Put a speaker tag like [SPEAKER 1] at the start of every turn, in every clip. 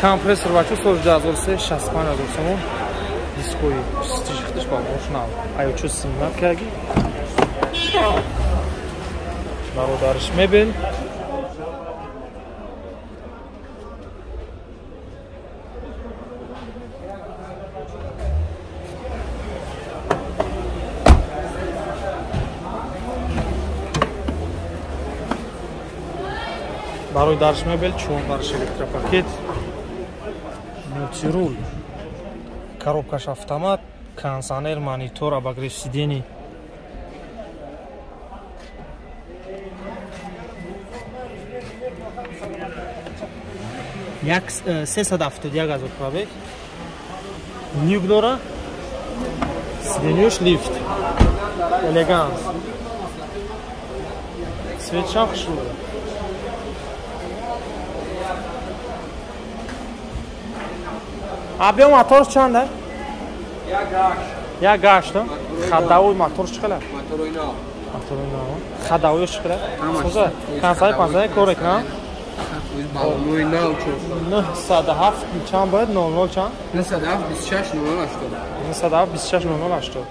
[SPEAKER 1] Kompresor bachoo 12003 65000 сомон. Дискои стишхтиш ба машина. Аю чу симнат каги. Бародариш мебел. Барои дарш мебел 4 барш электропакет, мультирул, коробкаш автомат, кондиционер, монитор, обогрев сидений. Як 371 азот пробег. Нюк дора. Сиденьёш лифт. Элеганс. Цветчак шура. Объем мотор чанда? Я гаш, да? Ходовой мотор чикала? Мотор ино. Ходовой чикала? Соза, консай панзай коррект, на?
[SPEAKER 2] Баллоной на учёс.
[SPEAKER 1] 907 чанд бояд 00 чанд?
[SPEAKER 2] 926 0080.
[SPEAKER 1] 926 0080.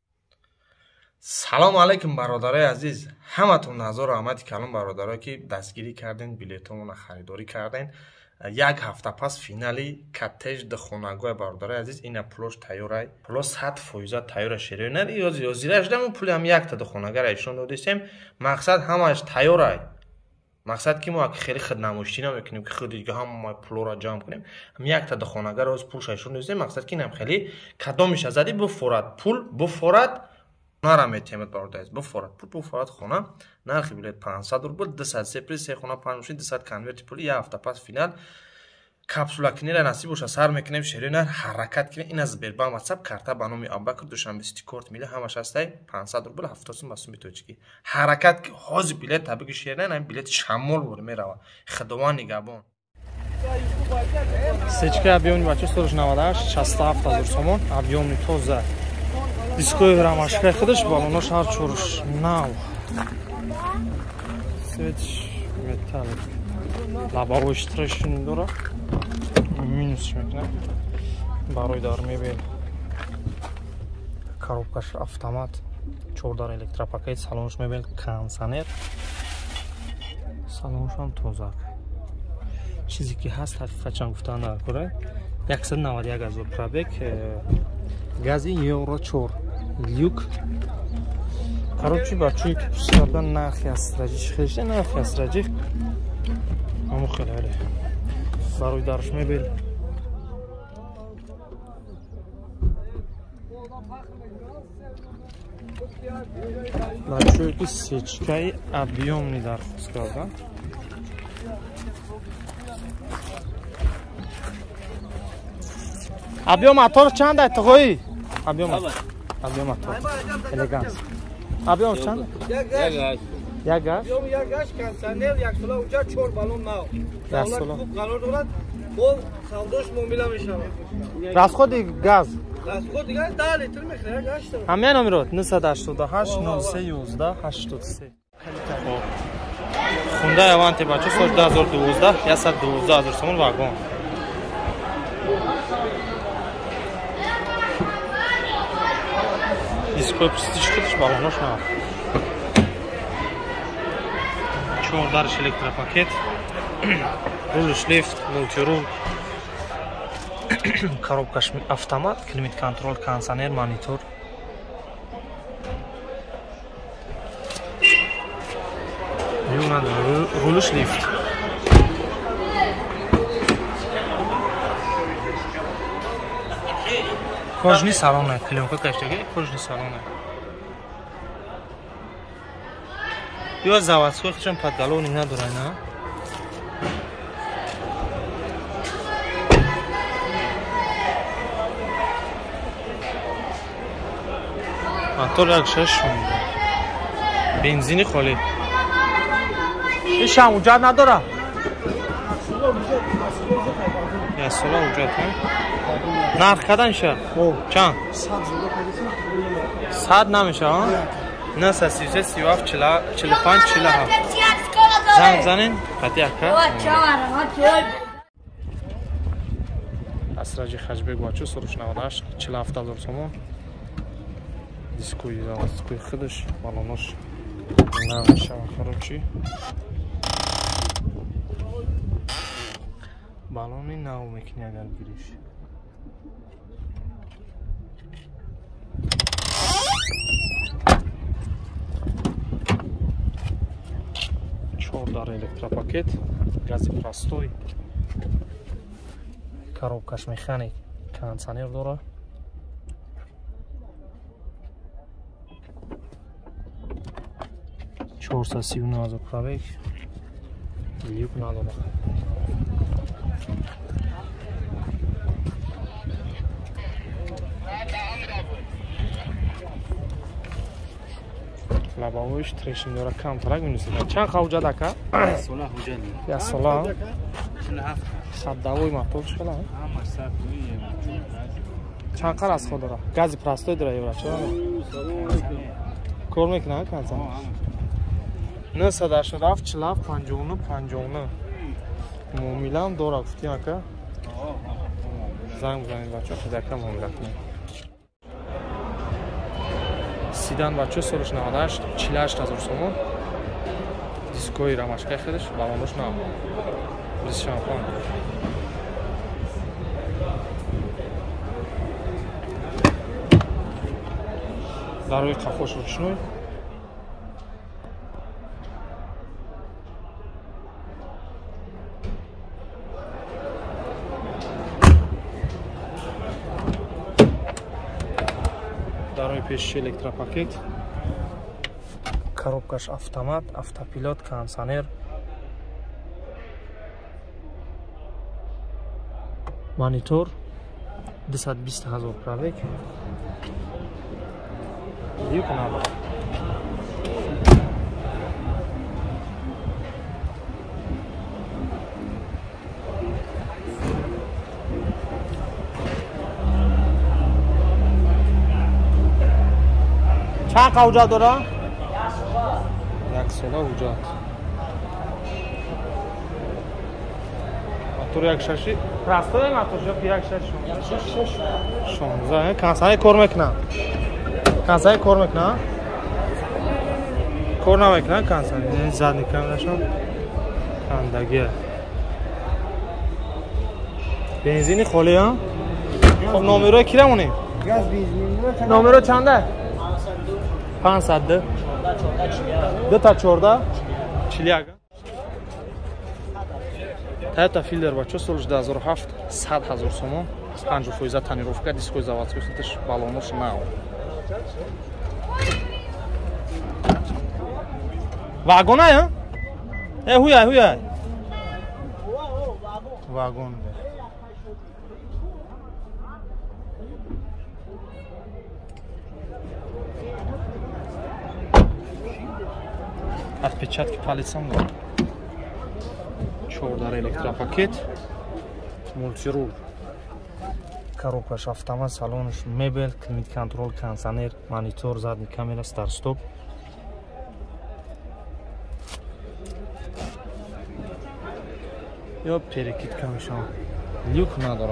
[SPEAKER 3] салому алайкум бародарои азиз, ҳаматон назору омади калон бародарое ки дастгирӣ кардин, билетонро харидорӣ кардин. Як ҳафта пас финали коттедж ди хонагоҳи бародарои азиз ина пулош тайёрай. Пулош 100% тайёра шерё над ёзираш дам пулам якта ди хонагара ишон додистем. Мақсад ҳамаш тайёрай. Мақсад ки мо хеле хиднамоишӣ намекунем ки худи дига ҳама пулора ҷамъ кунем. Якта ди хонагара оз пулша ишон додистем. Мақсад ки нам хеле кадомиша зади буфорад пул буфорад нара метемад бародарои азиз буфорад пул буфорад хона нархи билет 500 рубл 200 сеприз се хона 5 мошин 200 конверти пули я ҳафта пас финал капсула кинера насиб боша сар мекунем шерёнар ҳаракат кинем ин аз Сбербанк WhatsApp карта ба номи Абубакр Душанбе Сити Корт мили ҳамаш ҳастай 500 рубл 70 сум ба суми точки ҳаракат ки ҳози билет табиги шерёнар ин билет шамол бор мерава хидован нигабон
[SPEAKER 1] Сечка объёми бачо 198 67000 сомон объёми тоза дискои рамашкаи худаш балонош ҳар чорш нав свет металлик лабовой штришин дора минус мекунад барои дар мебел коробкаш автомат 4 электропакет салонш мебел кондиционер салоншам тозак чизе ки ҳаст ҳақиқатан гуфтан дар кора 191 азот пробег гази евро 4 люк коробчи бачои ки пуш кардан нахи асраҷиш хеле нахи асраҷих аммо хеле барои дарш мебел бачои ки сечкаи объёмни дархост кардан объём мотор чанд ай тоғои объём мотор элеганс объём чанд як гаш
[SPEAKER 2] кондиционер як сола уҷа 4 баллон нав давлат хуб қарор дорад бо савдош муомила мешавад
[SPEAKER 1] расходи газ
[SPEAKER 2] 10 литр мехоҳад гашт
[SPEAKER 1] ҳамаи номерот 988 03 11 83 хундай аванти бачо соли 2012 112000 сомон вагон дискои престиж худаш балонош нав 4 дарш электропакет рулш лифт мультирул коробкаш автомат климат контрол кондиционер монитор рулш лифт кожни салоне клёнка каштаги кожни салоне ё заводской хичам подголовник надорай на мотор як 6 бензини холӣ ишам уҷат надора я сола уҷат нарх кадан ша чанд 100 намеша ҳа 933 37 45 47 занг занин қатъи ака Сираҷи Хаҷбек бачо Суруш 98 47000 сомон. Дискои заводской худаш, балонош намешава короче. Балони нав мекунӣ агар гириш. Чордар электропакет, гази простой. Коробкаш механик, кондиционер дора. Чорса 39000 пробег. Люк надора. Лабавоиш трешин дора камтарак минусида. Чанд хавҷа дака?
[SPEAKER 2] Сола ҳуҷат.
[SPEAKER 1] Я сола.
[SPEAKER 2] 47.
[SPEAKER 1] Саддавои мотор шала.
[SPEAKER 2] Ҳамаш саддавои.
[SPEAKER 1] Чанд қар аз ход дора? Гази простой дора евра чора? Кор мекунад кансан? 987 40 59 59. Муомилам дора гуфтӣ ака? Занг бизанед бачо, ҳадака муомилат кунед. Сидан бачо Суруш 98 48000 сомон. Дискои рамашкай худаш, балонош нав. Бриз шампан. Дар рӯи қафош ручной. Дар рӯи пешиши электропакет. Коробкаш автомат, автопилот, кондиционер. Монитор 220000 пробег. Люк надо. چند حجت داره؟ یک ساله حجت. موتور یک ششی. راسته موتور جا یک شش. 16. کانسای کار میکنه. کانسای کار میکنه. کار نمیکنه کانسای. این زد نکنشون. کندگی. بنزینی خالی ها؟ خب نامرو کی رمونی؟
[SPEAKER 2] گاز بنزین.
[SPEAKER 1] نامرو چنده؟ 500 2 تا 14 41 Toyota Fielder бачо соли 2007 100000 сомон 5% тонировка дискои заводской худаш балонош нав вагон ая хуя вагон Отпечатки пальцем. Чордар электропакет. Мультирул. Коробкаш автомат, салонш мебель, климат-контроль, кондиционер, монитор, задний камера, старт-стоп. Ё перекидка мешам. Люк надо.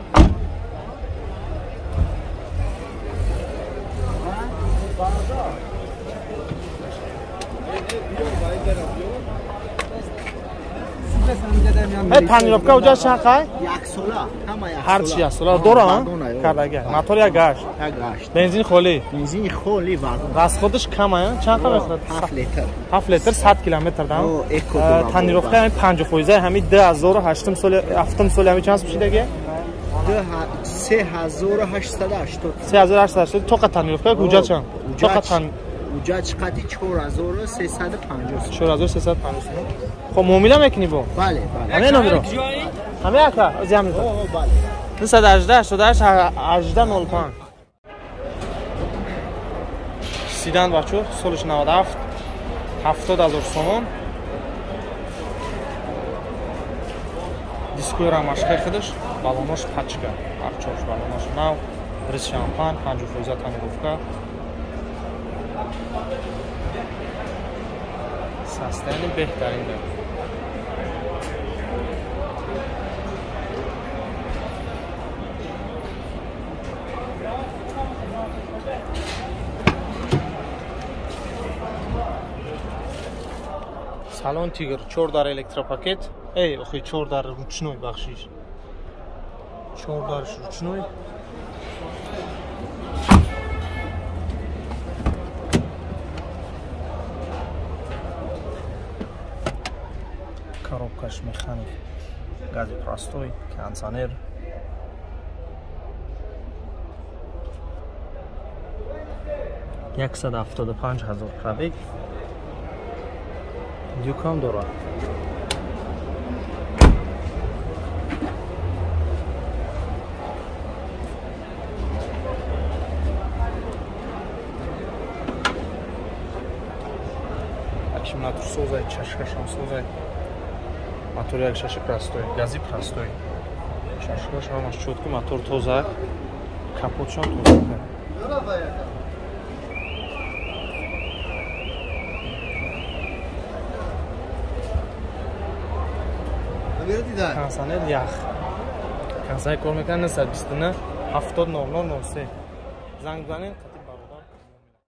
[SPEAKER 1] Тонировка уҷа шақай?
[SPEAKER 2] Як сола. Ҳама як сола.
[SPEAKER 1] Ҳарчи як сола дорам? Кардага. Мотор як гашт.
[SPEAKER 2] Як гашт.
[SPEAKER 1] Бензин холи.
[SPEAKER 2] Бензини холи вагон.
[SPEAKER 1] Расходиш кам ая? Чанд қам мехорад?
[SPEAKER 2] 7 литр.
[SPEAKER 1] 7 литр 100 километр дам.
[SPEAKER 2] О, эко дорам.
[SPEAKER 1] Тонировка ҳами 50% ҳами 2008 соли 7 соли ҳами чанд пушидаги?
[SPEAKER 2] 3880.
[SPEAKER 1] 3880 тоқа тонировка уҷа чанд? Тоқа тон
[SPEAKER 2] уҷа чиқати 4350.
[SPEAKER 1] 4350. خب مومیلا میکنی با؟
[SPEAKER 2] بله
[SPEAKER 1] همه نمیرو همه اکا ازی هم میرو
[SPEAKER 2] بله
[SPEAKER 1] 918 سیدن بچو سولش 97 70000 сомон дискои рамашкай худаш балонош пачка арчош балонош нав риз шампан 50% тонировка состояние беҳтарин дорад салон тигр 4 дар электропакет. Охи 4 дар ручной бахшиш. 4 дар ручной. Коробкаш механик. Гази простой, кондиционер. $175,000 пробег. Дюкам дорад. Аккумулятор созай, чашкашам созай. Мотор як шаша простой, гази простой. Чашкаш ҳамаш чётки, мотор тоза. Капотшам тоза. Кондиционер ях. Кондиционер кор мекунад 129 70 00 03. Занг бизанед.